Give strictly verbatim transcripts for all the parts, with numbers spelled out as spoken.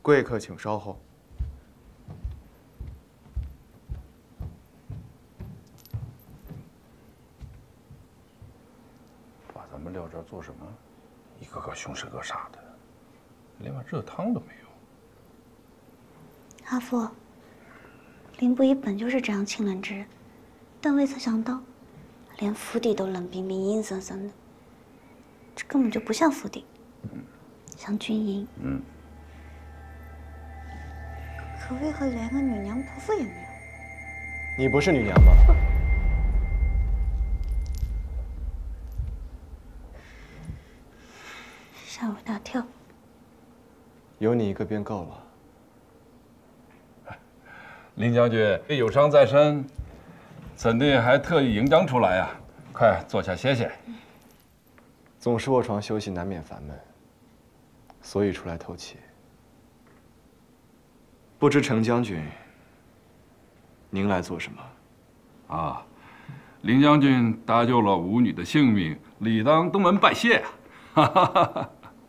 贵客请稍后。 把咱们撂这儿做什么？一个个凶神恶煞的，连碗热汤都没有。 阿父，林不疑本就是这样清冷之人，但未曾想到，连府邸都冷冰冰、阴森森的，这根本就不像府邸，嗯、像军营。 嗯。 可为何连个女娘仆妇也没有？ 你不是女娘吗？ 吓我一大跳。 有你一个便够了。 林将军有伤在身，怎地还特意迎将出来呀？快坐下歇歇。 总是卧床休息，难免烦闷，所以出来透气。不知程将军，您来做什么？ 啊，林将军搭救了吾女的性命，理当登门拜谢啊！哈哈哈哈。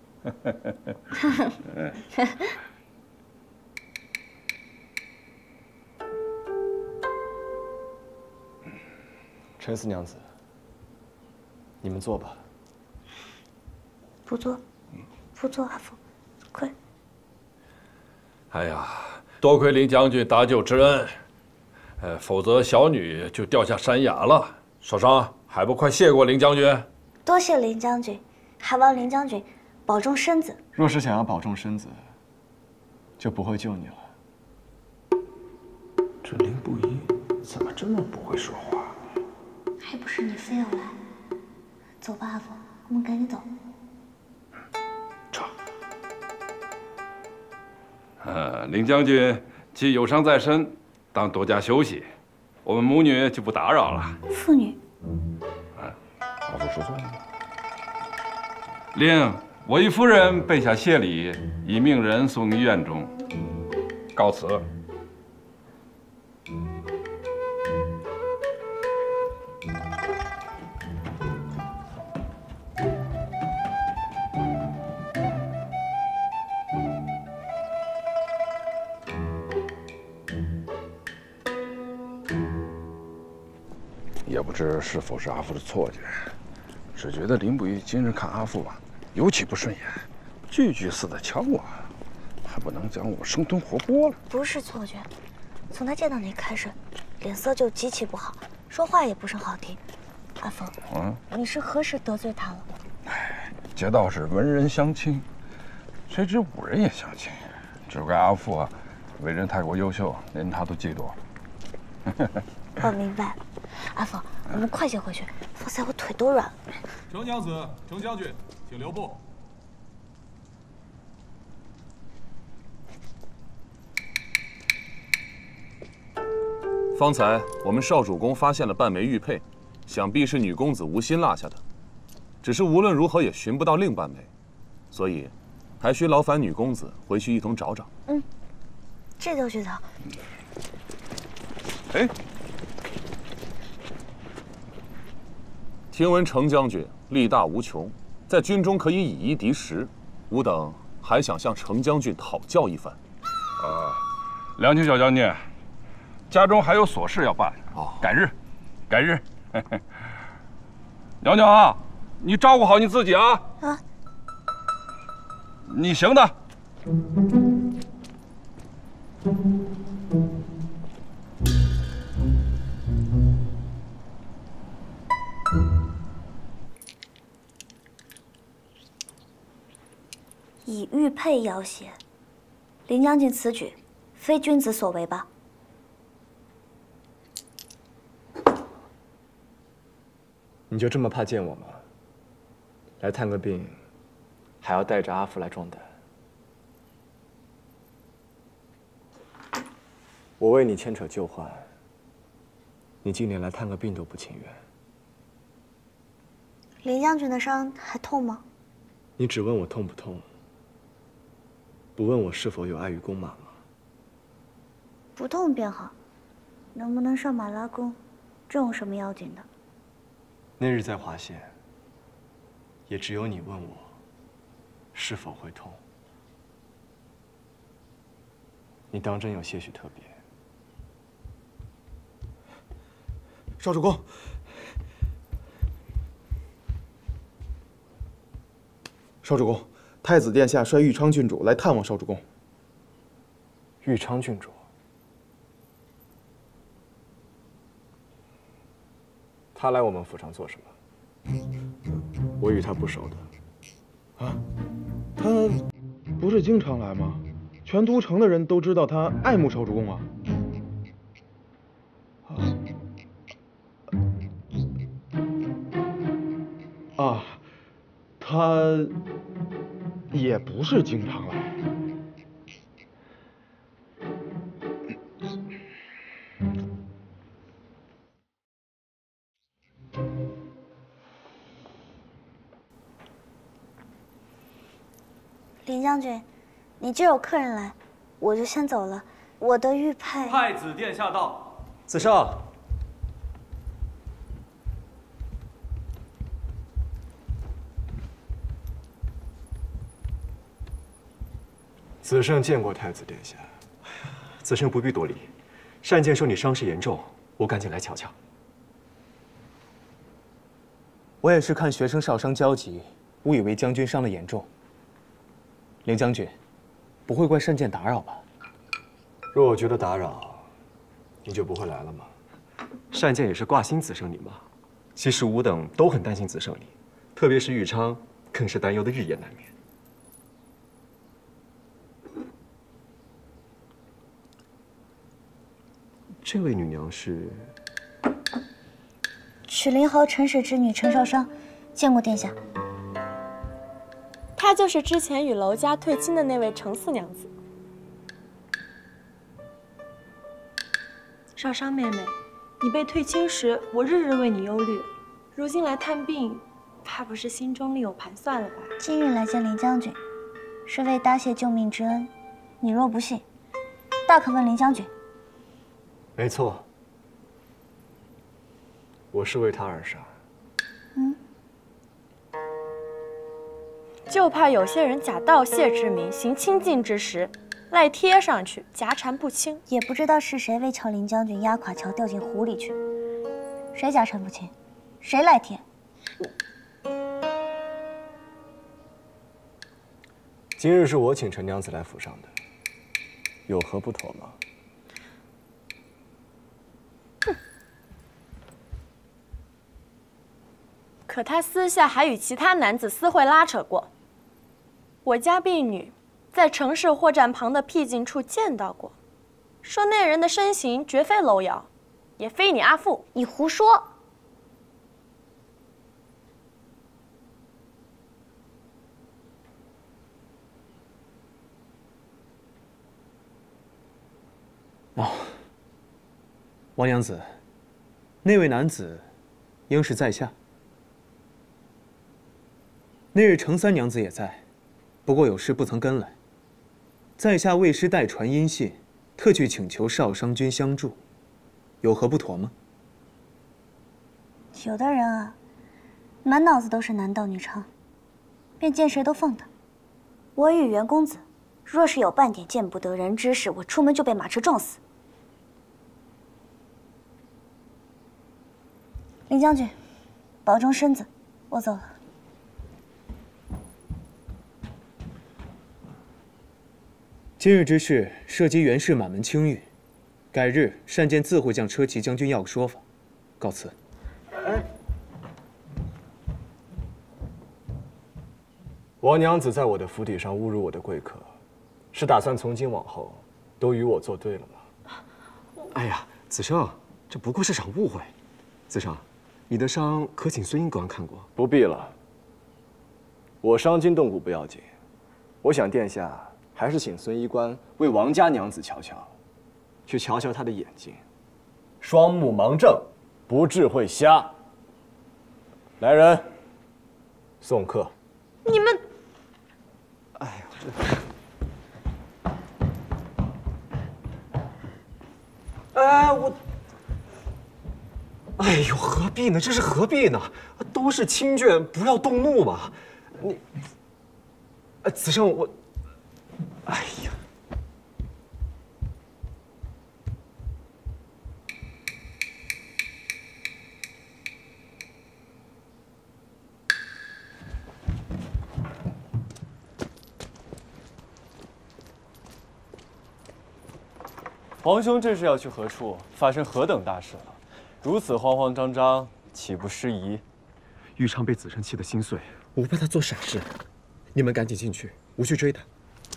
陈四娘子，你们坐吧。 不坐，不坐，阿父，快。 哎呀，多亏林将军搭救之恩，呃，否则小女就掉下山崖了。少商，还不快谢过林将军？ 多谢林将军，还望林将军保重身子。 若是想要保重身子，就不会救你了。 这林不疑怎么这么不会说话？ 还不是你非要来？走吧，阿父，我们赶紧走。 撤。呃，林将军既有伤在身，当多加休息。我们母女就不打扰了。 父女。 啊，阿父说错了。令我一夫人备下谢礼，已命人送于院中。告辞。也不知是否是阿父的错觉，只觉得林不疑今日看阿父啊，尤其不顺眼，句句似的呛我，还不能将我生吞活剥了。 不是错觉，从他见到你开始，脸色就极其不好，说话也不甚好听。阿父，嗯，你是何时得罪他了？ 哎，街道是文人相亲，谁知武人也相亲，只怪阿父啊，为人太过优秀，连他都嫉妒。 我明白。阿父，我们快些回去，否则我腿都软了。 程娘子、程将军，请留步。 方才我们少主公发现了半枚玉佩，想必是女公子无心落下的。只是无论如何也寻不到另半枚，所以还需劳烦女公子回去一同找找。 嗯，这就去找。 哎。听闻程将军力大无穷，在军中可以以一敌十，吾等还想向程将军讨教一番。 啊，良久小将军，家中还有琐事要办，哦，改日，改日。娘娘啊，你照顾好你自己啊！啊，你行的。 以玉佩要挟，林将军此举，非君子所为吧？ 你就这么怕见我吗？来探个病，还要带着阿父来壮胆。我为你牵扯旧患，你竟连来探个病都不情愿。 林将军的伤还痛吗？ 你只问我痛不痛，不问我是否有碍于弓马吗？ 不痛便好，能不能上马拉弓，这有什么要紧的？ 那日在华县，也只有你问我是否会痛。 你当真有些许特别。 少主公，少主公，太子殿下率玉昌郡主来探望少主公。 玉昌郡主，他来我们府上做什么？我与他不熟的。 啊，他不是经常来吗？全都城的人都知道他爱慕少主公啊。啊，啊，他也不是经常来。 林将军，你这有客人来，我就先走了。我的玉佩。 太子殿下到。 子胜，子胜见过太子殿下。 子胜不必多礼。单剑说你伤势严重，我赶紧来瞧瞧。 我也是看学生少商焦急，误以为将军伤得严重。凌将军，不会怪单剑打扰吧？ 若我觉得打扰，你就不会来了吗？单剑也是挂心子胜你嘛。其实吾等都很担心子胜你，特别是玉昌，更是担忧的日夜难眠。这位女娘是曲灵豪陈氏之女陈少商，见过殿下。 她就是之前与娄家退亲的那位程四娘子。少商妹妹，你被退亲时，我日日为你忧虑，如今来探病，怕不是心中另有盘算了吧？ 今日来见林将军，是为答谢救命之恩。你若不信，大可问林将军。 没错，我是为他而杀。 嗯， 就怕有些人假盗窃之名行亲近之实，赖贴上去，夹缠不清。 也不知道是谁为乔林将军压垮乔掉进湖里去，谁夹缠不清，谁赖贴。 今日是我请陈娘子来府上的，有何不妥吗？ 可他私下还与其他男子私会拉扯过。我家婢女在城市货站旁的僻静处见到过，说那人的身形绝非楼瑶，也非你阿父。 你胡说！ 哦，王娘子，那位男子应是在下。那日程三娘子也在，不过有事不曾跟来。在下为师代传音信，特去请求少商君相助，有何不妥吗？ 有的人啊，满脑子都是男盗女娼，便见谁都奉他。我与袁公子，若是有半点见不得人之事，我出门就被马车撞死。林将军，保重身子，我走了。 今日之事涉及袁氏满门清誉，改日单剑自会将车骑将军要个说法。告辞。 哎，王娘子在我的府邸上侮辱我的贵客，是打算从今往后都与我作对了吗？ 哎呀，子胜，这不过是场误会。子胜，你的伤可请孙医官看过？ 不必了，我伤筋动骨不要紧，我想殿下还是请孙医官为王家娘子瞧瞧，去瞧瞧她的眼睛，双目盲正，不智慧瞎。来人，送客。 你们， 哎呀，这……哎，我……哎呦，何必呢？这是何必呢？都是亲眷，不要动怒嘛。你，哎，子胜，我……哎呀， 皇兄这是要去何处？发生何等大事了？如此慌慌张张，岂不失仪？ 玉昌被子申气得心碎， 我不怕他做傻事。你们赶紧进去，我去追他。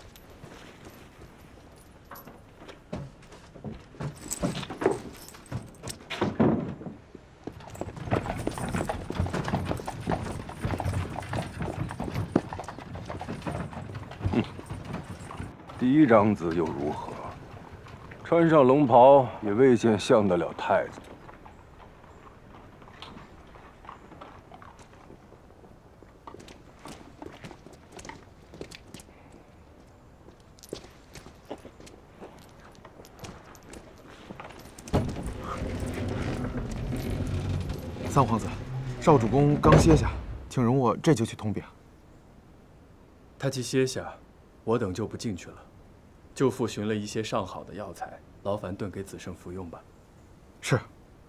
嫡长子又如何？穿上龙袍也未见像得了太子。 三皇子，少主公刚歇下，请容我这就去通禀。 他既歇下，我等就不进去了。 舅父寻了一些上好的药材，劳烦炖给子胜服用吧。 是。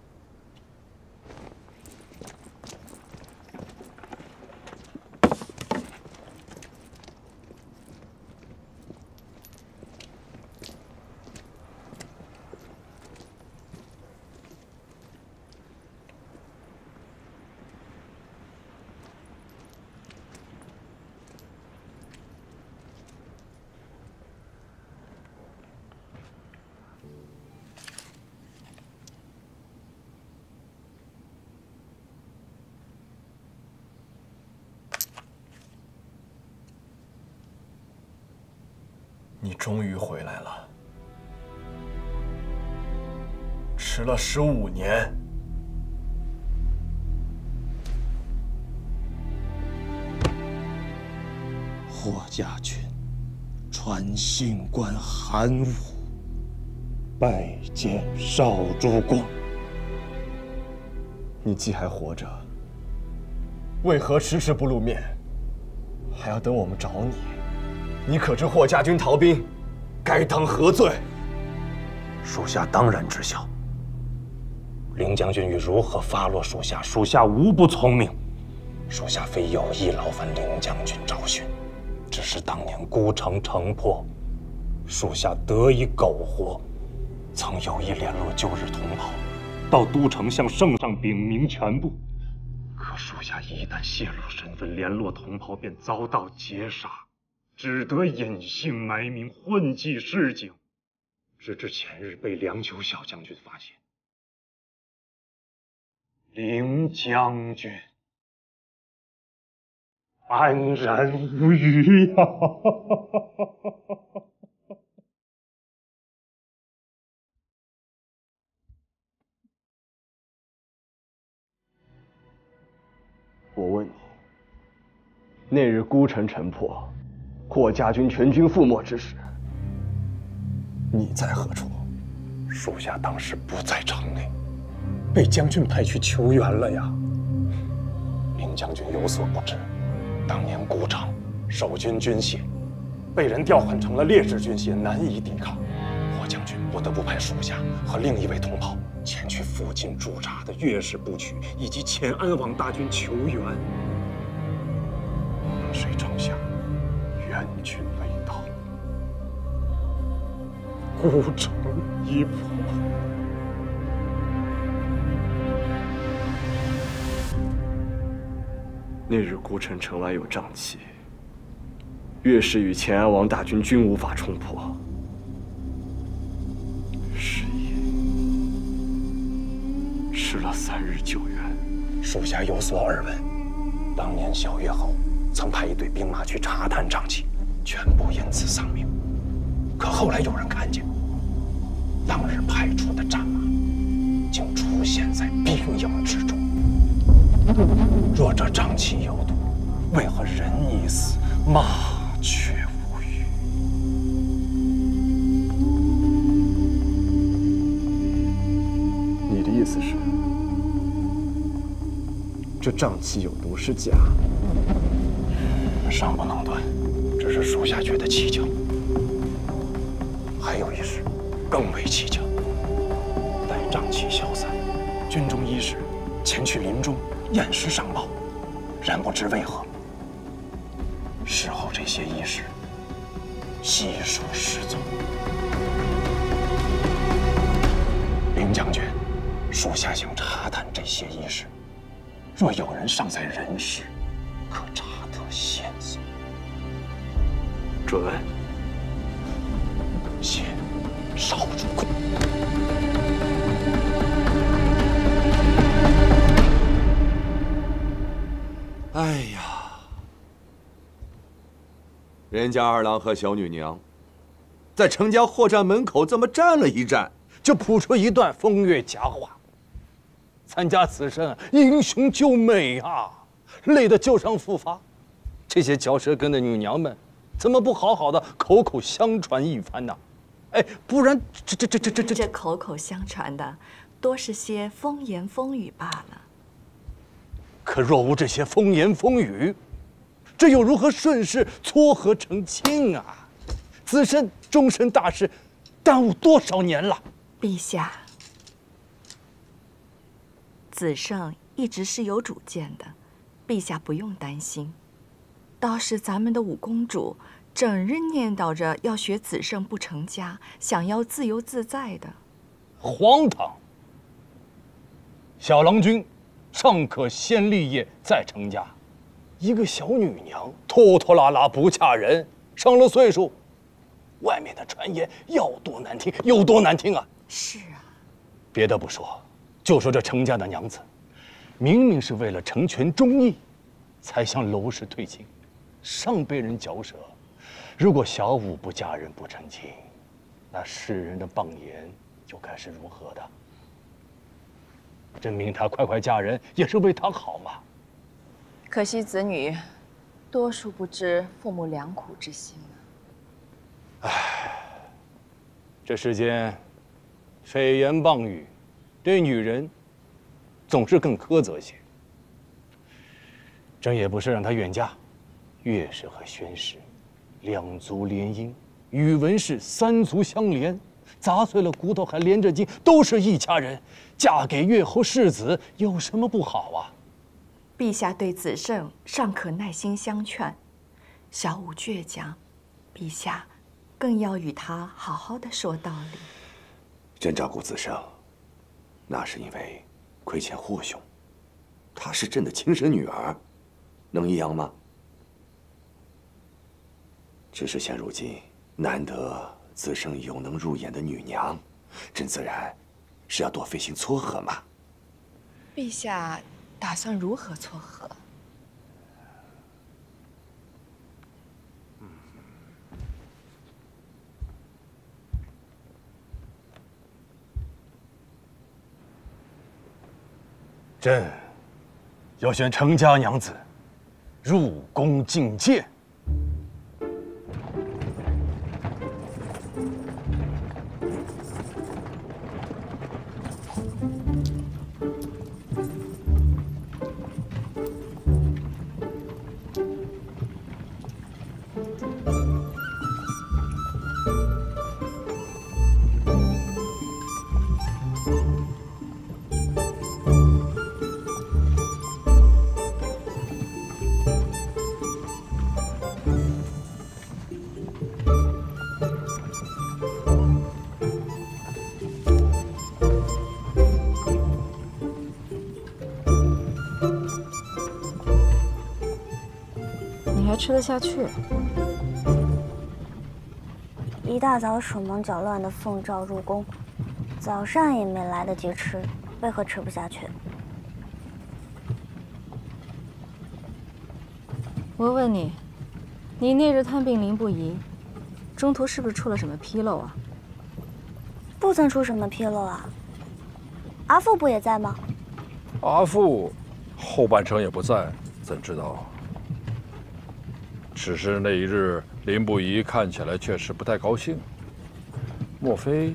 你终于回来了，迟了十五年。 霍家军传信官韩武，拜见少主公。 你既还活着，为何迟迟不露面？还要等我们找你？ 你可知霍家军逃兵，该当何罪？ 属下当然知晓。凌将军欲如何发落属下，属下无不从命。属下非有意劳烦凌将军找寻，只是当年孤城城破，属下得以苟活，曾有意联络旧日同袍，到都城向圣上禀明全部。可属下一旦泄露身份，联络同袍便遭到劫杀。 只得隐姓埋名，混迹市井，直至前日被梁九小将军发现。凌将军安然无虞呀！ 我问你，那日孤城城破。 霍家军全军覆没之时，你在何处？ 属下当时不在城内，被将军派去求援了呀。凌将军有所不知，当年孤城守军军械被人调换成了劣质军械，难以抵抗。霍将军不得不派属下和另一位同袍前去附近驻扎的岳氏部曲以及前安王大军求援。谁成想？ 援军未到，孤城已破。 那日孤城城外有瘴气，岳氏与前安王大军均无法冲破，是也。迟了三日救援， 属下有所耳闻，当年小岳侯。 曾派一队兵马去查探瘴气，全部因此丧命。可后来有人看见，当日派出的战马竟出现在兵营之中。若这瘴气有毒，为何人已死，马却无虞？ 你的意思是，这瘴气有毒是假？ 尚不能断，只是属下觉得蹊跷。还有一事，更为蹊跷。待瘴气消散，军中医士前去林中验尸上报，然不知为何，事后这些医士悉数失踪。 属下想查探这些一事，若有人尚在人世，可查得线索。 准。 谢少主公。 哎呀，人家二郎和小女娘在程家货站门口这么站了一站， 就谱出一段风月佳话。咱家此生英雄救美啊，累得旧伤复发。这些嚼舌根的女娘们，怎么不好好的口口相传一番呢？哎，不然这这这这这这这口口相传的，多是些风言风语罢了。 可若无这些风言风语，这又如何顺势撮合成亲啊？子身终身大事，耽误多少年了？ 陛下，子胜一直是有主见的，陛下不用担心。倒是咱们的五公主，整日念叨着要学子胜不成家，想要自由自在的。 荒唐！小郎君尚可先立业再成家，一个小女娘拖拖拉拉不嫁人，上了岁数，外面的传言要多难听有多难听啊！ 是啊， 别的不说，就说这程家的娘子，明明是为了成全忠义，才向娄氏退亲，尚被人嚼舌。如果小五不嫁人不成亲，那世人的谤言又该是如何的？真命她快快嫁人，也是为她好嘛。 可惜子女多数不知父母良苦之心啊。 唉，这世间蜚言谤语，对女人总是更苛责些。朕也不是让她远嫁，越是和宣氏两族联姻，宇文氏三族相连，砸碎了骨头还连着筋，都是一家人。嫁给越后世子有什么不好啊？ 陛下对子胜尚可耐心相劝，小五倔强，陛下更要与他好好的说道理。 朕照顾子胜，那是因为亏欠霍兄，她是朕的亲生女儿，能一样吗？只是现如今难得子胜有能入眼的女娘，朕自然是要多费心撮合嘛。 陛下打算如何撮合？ 朕要选程家娘子入宫觐见。 吃得下去？ 一大早手忙脚乱的奉诏入宫，早上也没来得及吃，为何吃不下去？ 我问你，你那日探病林不疑，中途是不是出了什么纰漏啊？ 不曾出什么纰漏啊。阿父不也在吗？ 阿父后半程也不在，怎知道？只是那一日，林不疑看起来确实不太高兴。莫非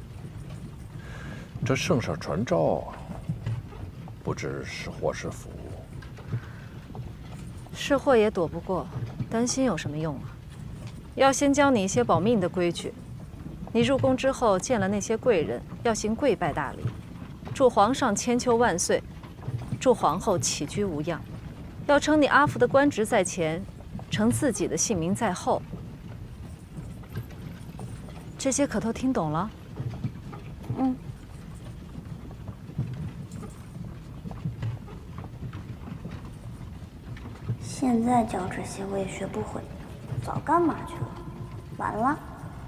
这圣上传召，不知是祸是福？ 是祸也躲不过，担心有什么用啊？要先教你一些保命的规矩。你入宫之后见了那些贵人，要行跪拜大礼，祝皇上千秋万岁，祝皇后起居无恙。要称你阿父的官职在前，称自己的姓名在后。这些可都听懂了？ 嗯。 现在教这些我也学不会，早干嘛去了？完了。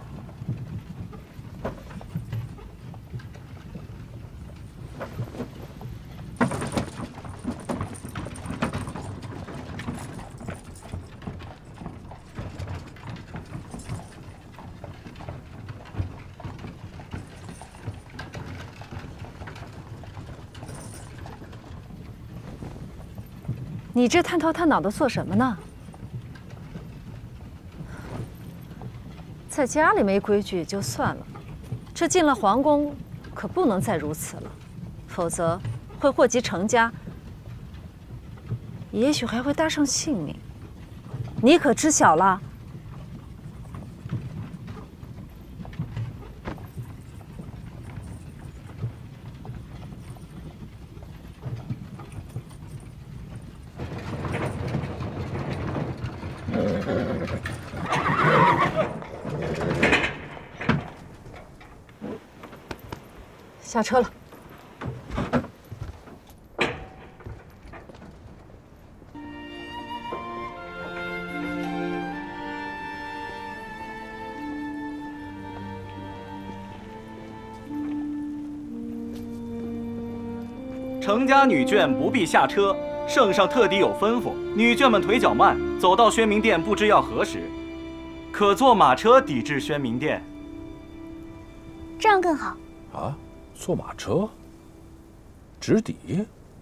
你这探头探脑的做什么呢？在家里没规矩也就算了，这进了皇宫，可不能再如此了，否则会祸及程家，也许还会搭上性命。你可知晓了？ 下车了。 程家女眷不必下车，圣上特地有吩咐，女眷们腿脚慢，走到宣明殿不知要何时，可坐马车抵至宣明殿。 这样更好。 啊？ 坐马车，直抵。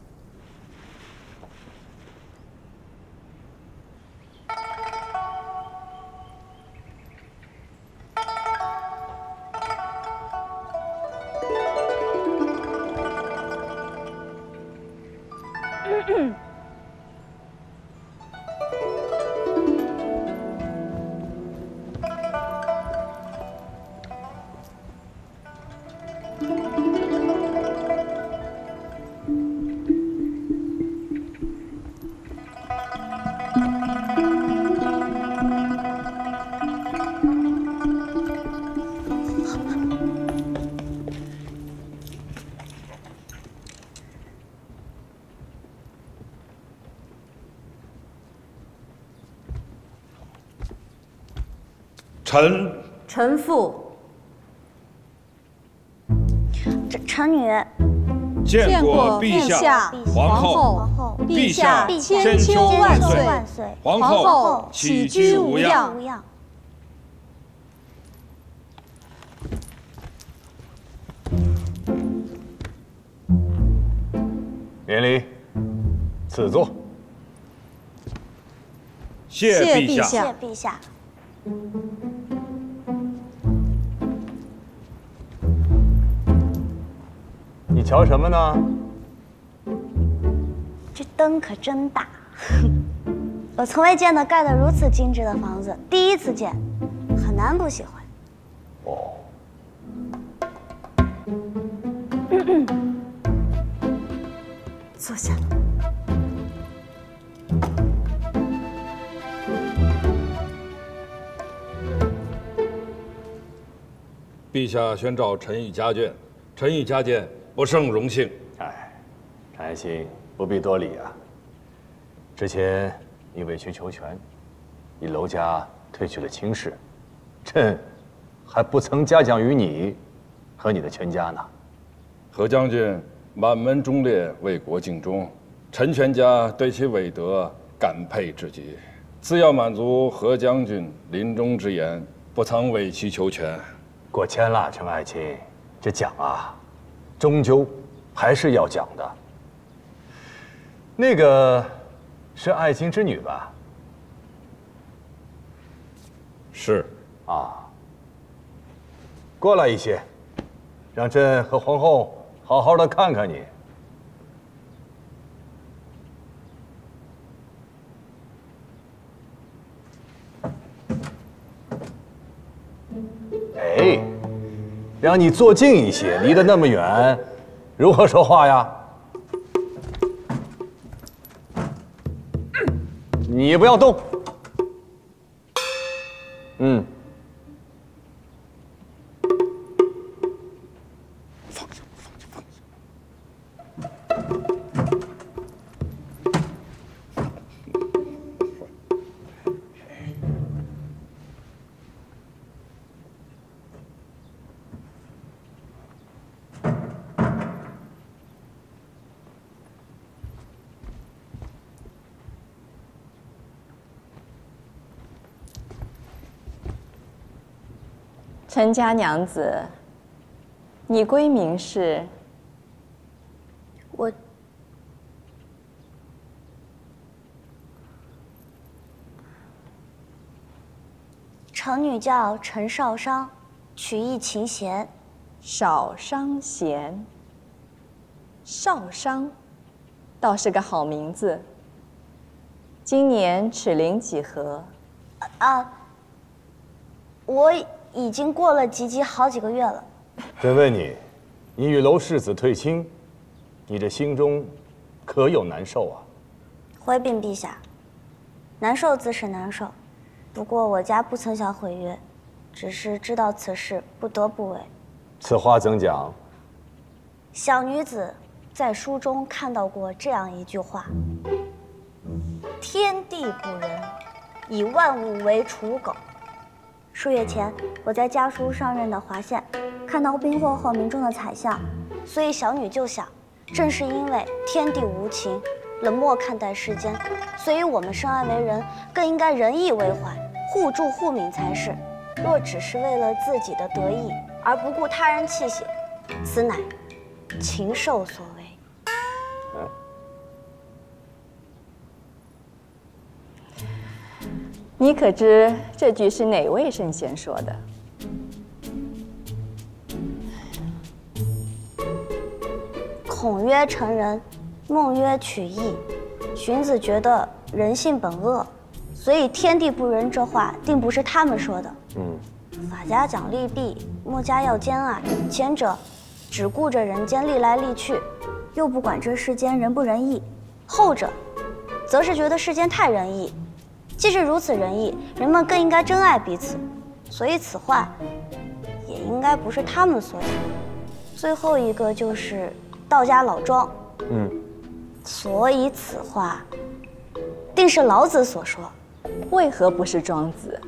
臣臣父， 这臣女见过陛下、皇后，陛下千秋万岁，皇后起居无恙。 免礼，赐座。 谢陛下。 谢陛下。 你瞧什么呢？ 这灯可真大，我从未见到盖得如此精致的房子，第一次见，很难不喜欢。 哦， 坐下。 陛下宣召臣以家眷，臣以家见，不胜荣幸。 哎，常爱卿不必多礼啊。之前你委曲求全，以娄家退去了卿士，朕还不曾嘉奖于你和你的全家呢。 何将军满门忠烈，为国尽忠，臣全家对其伟德感佩至极。自要满足何将军临终之言，不曾委曲求全。 过谦了，陈爱卿，这奖啊，终究还是要奖的。那个是爱卿之女吧？ 是。 啊，过来一些，让朕和皇后好好的看看你。哎，让你坐近一些，离得那么远，如何说话呀？你不要动。嗯。 放下，放下，放下。 陈家娘子，你闺名是？ 我程女叫陈少商，曲意琴弦。 少商弦。少商，倒是个好名字。今年齿龄几何？ 啊，我已经过了及笄好几个月了。 朕问你，你与娄世子退亲，你这心中可有难受啊？ 回禀陛下，难受自是难受，不过我家不曾想毁约，只是知道此事不得不为。 此话怎讲？ 小女子在书中看到过这样一句话：天地不仁，以万物为刍狗。数月前，我在家书上任的华县看到兵祸后民众的惨象，所以小女就想，正是因为天地无情，冷漠看待世间，所以我们生而为人，更应该仁义为怀，互助互勉才是。若只是为了自己的得意而不顾他人气息，此乃禽兽所为。 你可知这句是哪位圣贤说的？ 孔曰成人，孟曰取义。荀子觉得人性本恶，所以天地不仁这话定不是他们说的。 嗯， 法家讲利弊，墨家要兼爱，前者只顾着人间利来利去，又不管这世间仁不仁义；后者则是觉得世间太仁义。既是如此仁义，人们更应该珍爱彼此，所以此话也应该不是他们所讲。最后一个就是道家老庄， 嗯， 所以此话定是老子所说。 为何不是庄子？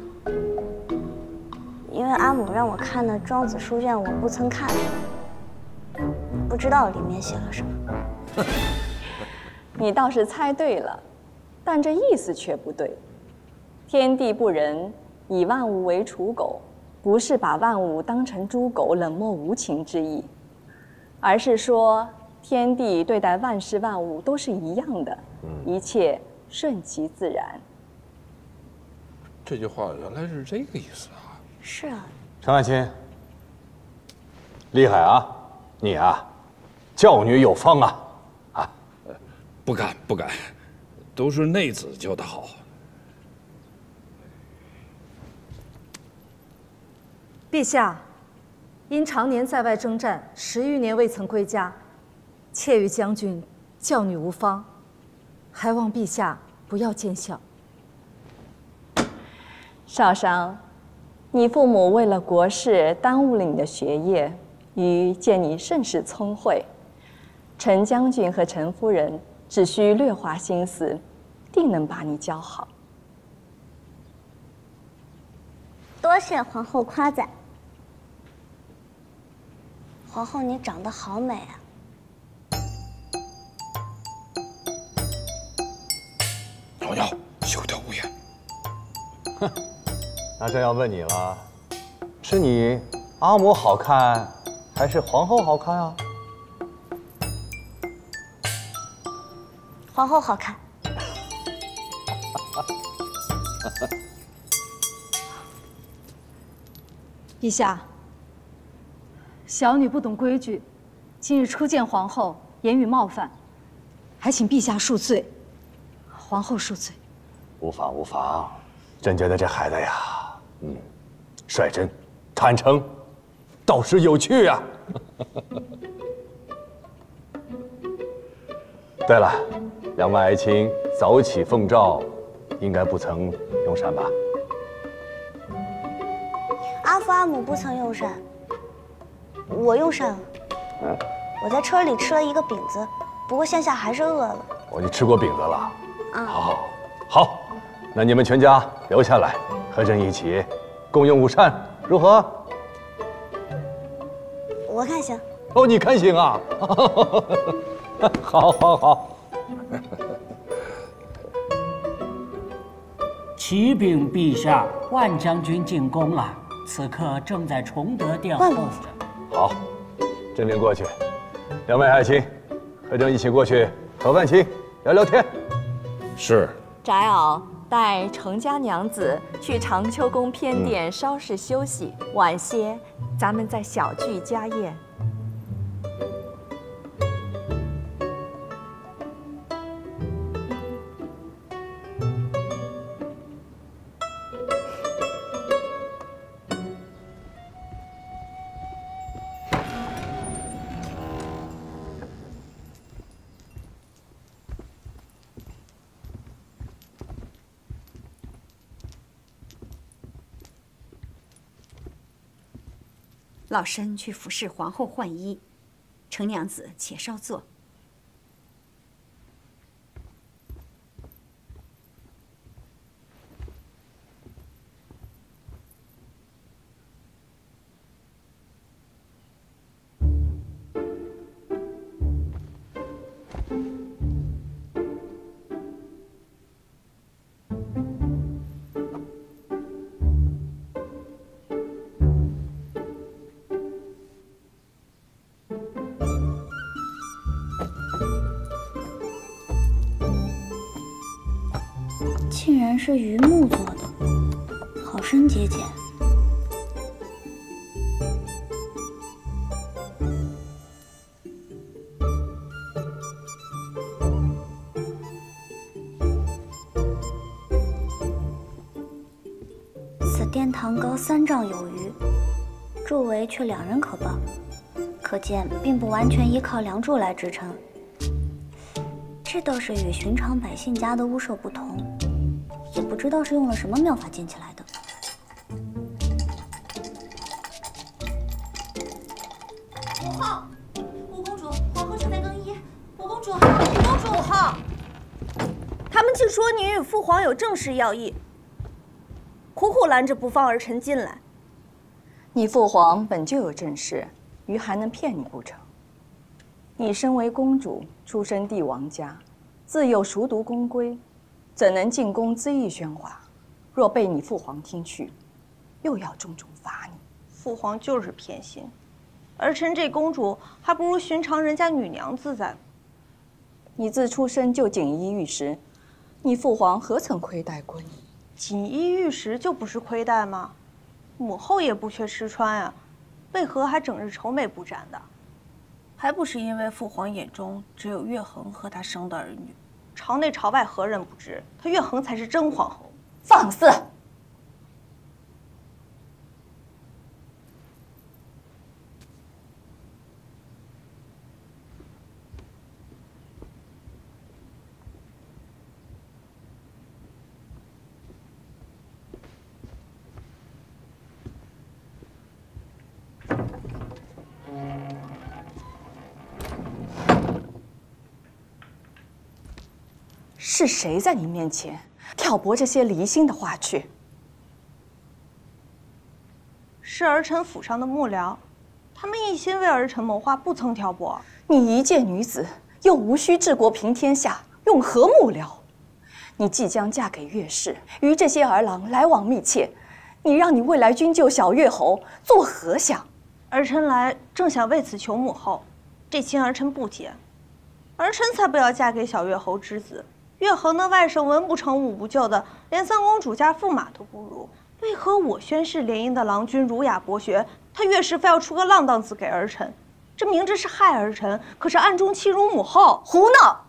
因为阿母让我看的庄子书卷，我不曾看，不知道里面写了什么。 你倒是猜对了，但这意思却不对。天地不仁，以万物为刍狗，不是把万物当成猪狗冷漠无情之意，而是说天地对待万事万物都是一样的，一切顺其自然。 这句话原来是这个意思啊！ 是啊， 陈爱卿，厉害啊！你啊，教女有方啊！啊， 不敢不敢，都是内子教的好。 陛下，因常年在外征战，十余年未曾归家，妾与将军教女无方，还望陛下不要见笑。 少商，你父母为了国事耽误了你的学业，余见你甚是聪慧，陈将军和陈夫人只需略花心思，定能把你教好。 多谢皇后夸赞。皇后，你长得好美啊！ 老幺，休得无言。 哼，那朕要问你了，是你阿母好看，还是皇后好看啊？ 皇后好看。 陛下，小女不懂规矩，今日初见皇后，言语冒犯，还请陛下恕罪。皇后恕罪。 无妨无妨，朕觉得这孩子呀，嗯，率真、坦诚，倒是有趣啊。对了，两位爱卿早起奉诏，应该不曾用膳吧？ 阿父阿母不曾用膳，我用膳了。 嗯， 我在车里吃了一个饼子，不过现下还是饿了。 哦，你吃过饼子了？ 啊， 好，好，好，那你们全家留下来，和朕一起共用午膳，如何？ 我看行。 哦，你看行啊？好，好，好。 启禀陛下，万将军进宫了， 此刻正在崇德殿候着。 好，朕领过去。两位爱卿，和朕一起过去和万卿聊聊天。 是。 翟敖带程家娘子去长秋宫偏殿稍事休息，嗯、晚些咱们再小聚家宴。 老身去服侍皇后换衣，程娘子且稍坐。 竟然是榆木做的，好生节俭。此殿堂高三丈有余，柱围却两人可抱，可见并不完全依靠梁柱来支撑。这倒是与寻常百姓家的屋舍不同。 也不知道是用了什么妙法建起来的。 母后，五公主，皇后正在更衣。五公主，五公主， 母后，他们竟说你与父皇有正式要义，苦苦拦着不放儿臣进来。 你父皇本就有正事，于还能骗你不成？你身为公主，出身帝王家，自幼熟读宫规。 怎能进宫恣意喧哗？若被你父皇听去，又要重重罚你。 父皇就是偏心，儿臣这公主还不如寻常人家女娘自在。 你自出生就锦衣玉食，你父皇何曾亏待过你？ 锦衣玉食就不是亏待吗？母后也不缺吃穿啊，为何还整日愁眉不展的？还不是因为父皇眼中只有月恒和他生的儿女。 朝内朝外何人不知，她月恒才是真皇后。 放肆！是谁在你面前挑拨这些离心的话去？ 是儿臣府上的幕僚，他们一心为儿臣谋划，不曾挑拨。 你一介女子，又无需治国平天下，用何幕僚？你即将嫁给岳氏，与这些儿郎来往密切，你让你未来君就小岳侯作何想？ 儿臣来正想为此求母后，这亲儿臣不接，儿臣才不要嫁给小岳侯之子。 岳恒那外甥文不成武不就的，连三公主家驸马都不如。为何我宣誓联姻的郎君儒雅博学，他岳氏非要出个浪荡子给儿臣？这明知是害儿臣，可是暗中欺辱母后。 胡闹！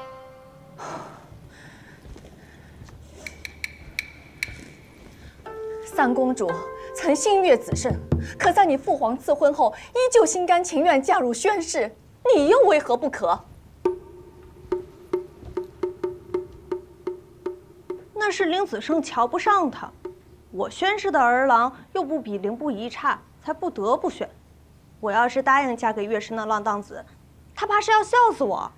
三公主曾心悦子慎，可在你父皇赐婚后，依旧心甘情愿嫁入宣室，你又为何不可？ 那是林子胜瞧不上他，我宣氏的儿郎又不比凌不疑差，才不得不选。我要是答应嫁给岳氏那浪荡子，他怕是要笑死我。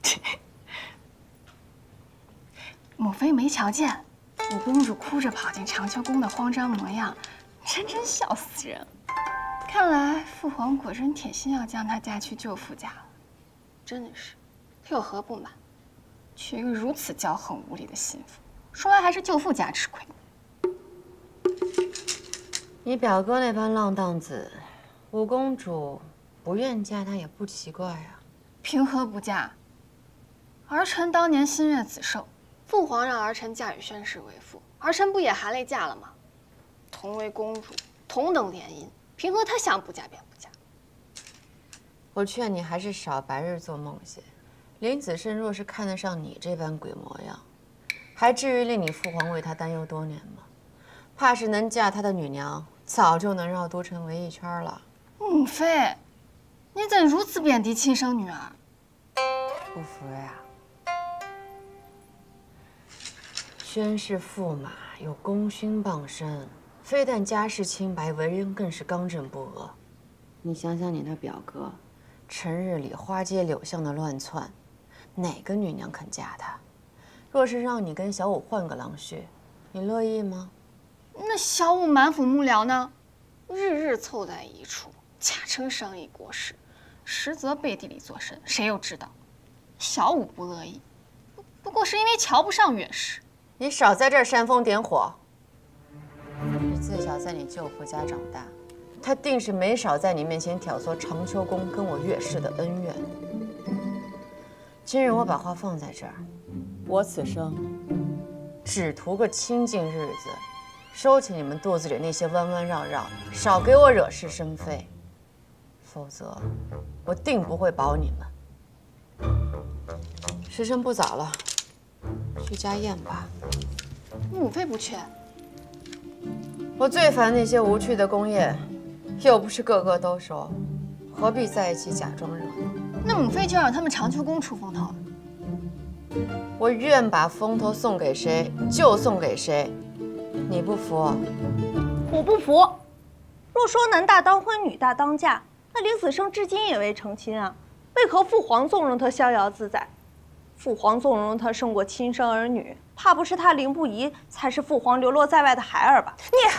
母妃没瞧见五公主哭着跑进长秋宫的慌张模样，真真笑死人。看来父皇果真铁心要将她嫁去舅父家了。真的是，他有何不满？娶一个如此骄横无礼的心腹，说来还是舅父家吃亏。 你表哥那般浪荡子，五公主不愿嫁他也不奇怪啊。 凭何不嫁？儿臣当年心悦子受，父皇让儿臣嫁与宣室为妇，儿臣不也含泪嫁了吗？同为公主，同等联姻，凭何他想不嫁便不嫁？ 我劝你还是少白日做梦些。林子慎若是看得上你这般鬼模样，还至于令你父皇为他担忧多年吗？怕是能嫁他的女娘，早就能绕都城围一圈了。 母妃，你怎如此贬低亲生女儿？ 不服呀？宣氏驸马有功勋傍身，非但家世清白，为人更是刚正不阿。你想想你那表哥，成日里花街柳巷的乱窜，哪个女娘肯嫁他？若是让你跟小五换个郎婿，你乐意吗？ 那小五满腹幕僚呢，日日凑在一处，假称商议国事，实则背地里做甚，谁又知道？小五不乐意，不不过是因为瞧不上岳氏。 你少在这儿煽风点火。你自小在你舅父家长大，他定是没少在你面前挑唆长秋宫跟我岳氏的恩怨。今日我把话放在这儿，我此生只图个清静日子。收起你们肚子里那些弯弯绕绕，少给我惹是生非，否则我定不会保你们。时辰不早了，去家宴吧。 母妃不去。 我最烦那些无趣的宫宴，又不是个个都熟，何必在一起假装热闹？ 那母妃就让他们长秋宫出风头。 我愿把风头送给谁就送给谁。你不服？ 我不服。若说男大当婚，女大当嫁，那林子胜至今也未成亲啊，为何父皇纵容他逍遥自在？父皇纵容他胜过亲生儿女，怕不是他凌不疑才是父皇流落在外的孩儿吧？ 你，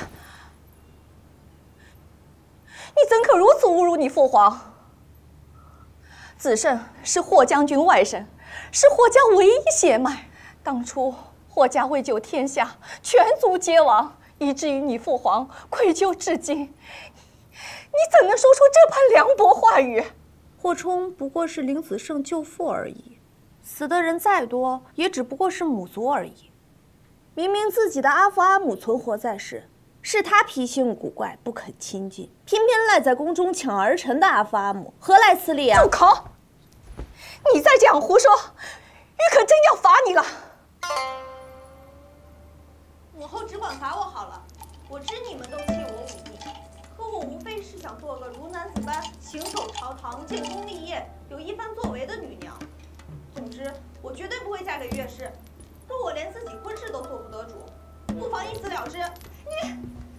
你怎可如此侮辱你父皇？子胜是霍将军外甥，是霍家唯一血脉，当初霍家为救天下，全族皆亡，以至于你父皇愧疚至今。你怎能说出这般凉薄话语？ 霍冲不过是林子胜舅父而已，死的人再多，也只不过是母族而已。明明自己的阿父阿母存活在世，是他脾性古怪，不肯亲近，偏偏赖在宫中抢儿臣的阿父阿母，何来此理啊？ 住口！你再这样胡说，玉可真要罚你了。 母后只管罚我好了，我知你们都弃我忤逆，可我无非是想做个如男子般行走朝堂、建功立业、有一番作为的女娘。总之，我绝对不会嫁给岳氏。若我连自己婚事都做不得主，不妨一死了之。你，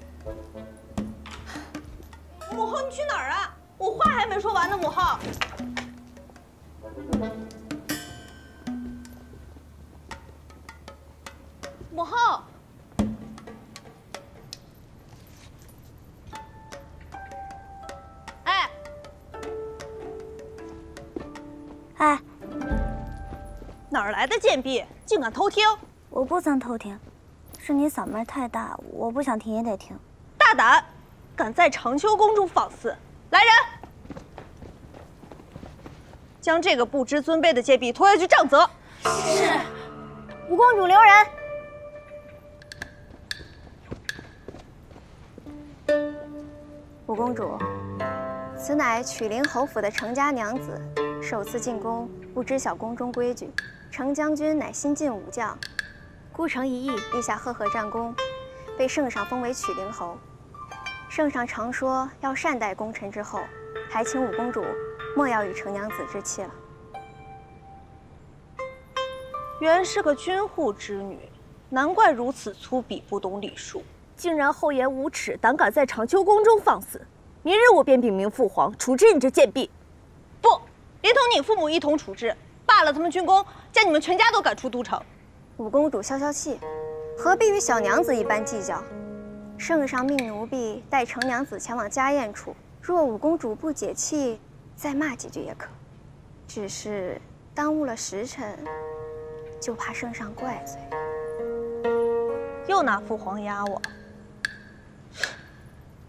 母后，你去哪儿啊？我话还没说完呢，母后。母后。哎， 哎， 哪儿来的贱婢，竟敢偷听？ 我不曾偷听，是你嗓门太大，我不想听也得听。 大胆，敢在长秋宫中放肆！来人，将这个不知尊卑的贱婢拖下去杖责。 是。五公主留人。五公主，此乃曲陵侯府的程家娘子，首次进宫，不知晓宫中规矩。程将军乃新晋武将，孤城一役，立下赫赫战功，被圣上封为曲陵侯。圣上常说要善待功臣之后，还请五公主莫要与程娘子置气了。 原是个军户之女，难怪如此粗鄙，不懂礼数，竟然厚颜无耻，胆敢在长秋宫中放肆。明日我便禀明父皇，处置你这贱婢。不，连同你父母一同处置，罢了他们军功，将你们全家都赶出都城。 五公主消消气，何必与小娘子一般计较？圣上命奴婢带程娘子前往家宴处，若五公主不解气，再骂几句也可。只是耽误了时辰，就怕圣上怪罪。 又拿父皇压我。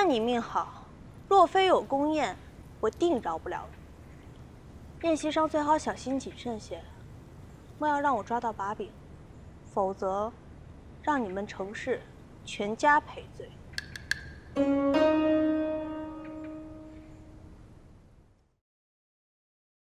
算你命好，若非有宫宴，我定饶不了你。宴席上最好小心谨慎些，莫要让我抓到把柄，否则让你们程氏全家赔罪。